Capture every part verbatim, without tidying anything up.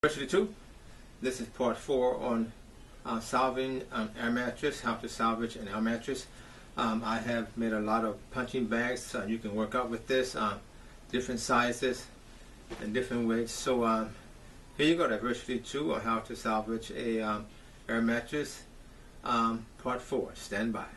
Diversity two. This is part four on uh, salving an air mattress, how to salvage an air mattress. Um, I have made a lot of punching bags, so you can work out with this, um, different sizes and different weights. So um, here you go, Diversity two on how to salvage a um, air mattress, um, part four. Stand by.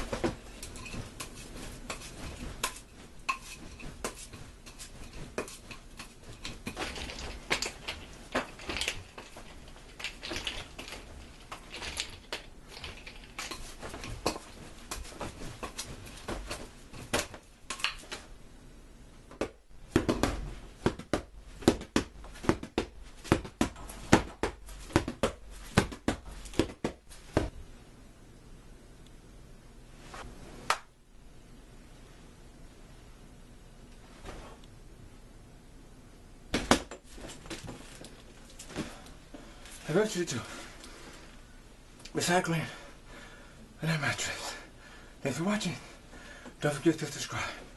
Diversity two. Recycling an air mattress. Thanks for watching. Don't forget to subscribe.